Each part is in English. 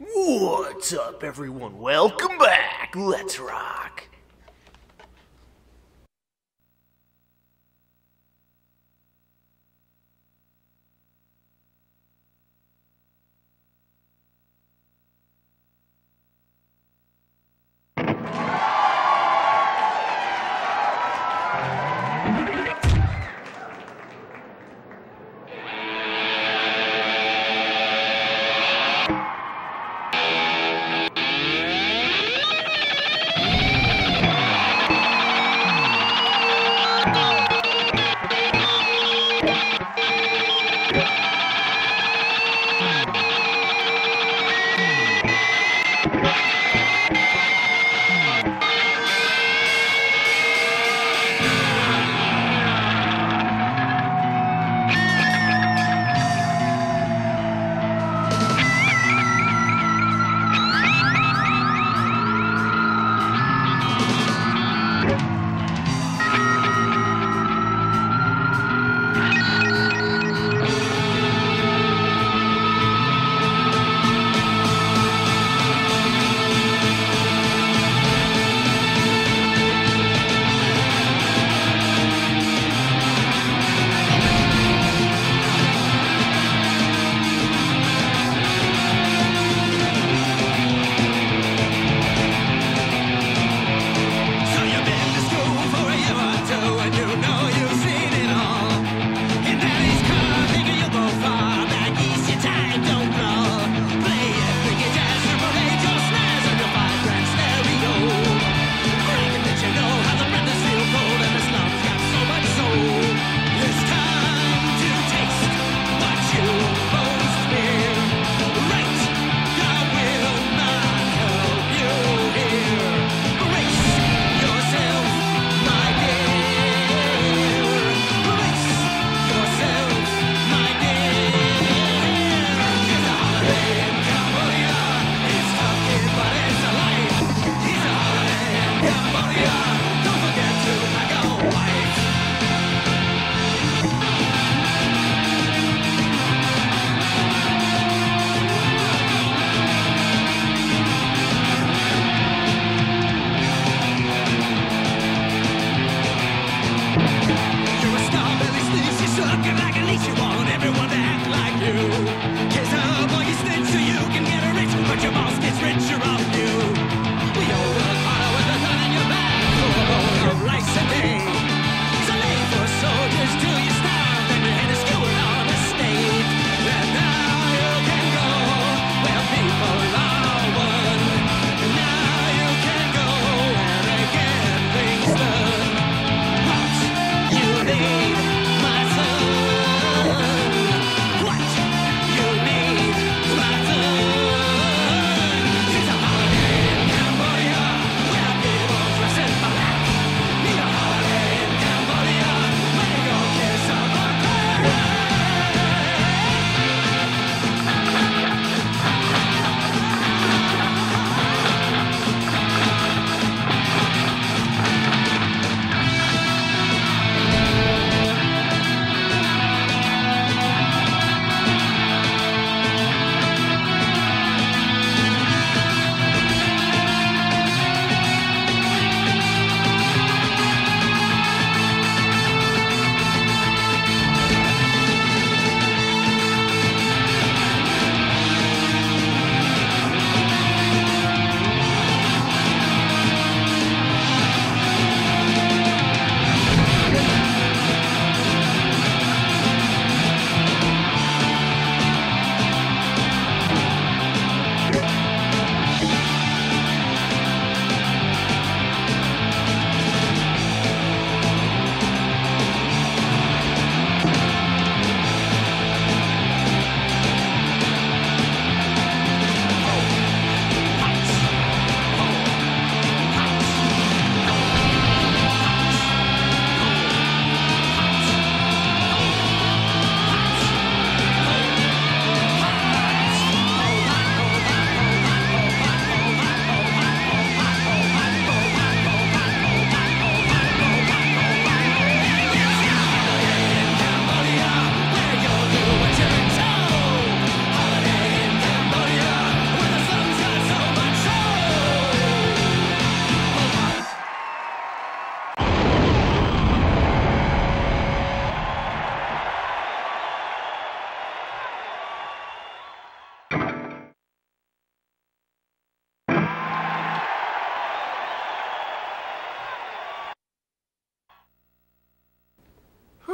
What's up, everyone? Welcome back. Let's rock.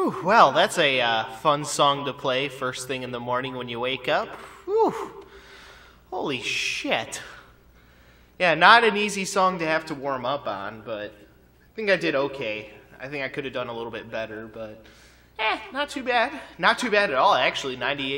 Whew, well, that's a fun song to play first thing in the morning when you wake up. Whew. Holy shit. Yeah, not an easy song to have to warm up on, but I think I did okay. I think I could have done a little bit better, but not too bad. Not too bad at all, actually.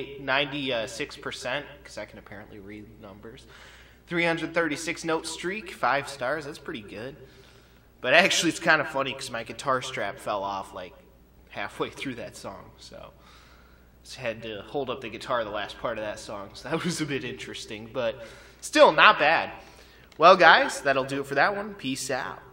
96%, because I can apparently read numbers. 336 note streak, 5 stars. That's pretty good. But actually, it's kind of funny because my guitar strap fell off like halfway through that song, so just had to hold up the guitar the last part of that song. So that was a bit interesting, but still not bad. Well, guys, that'll do it for that one. Peace out.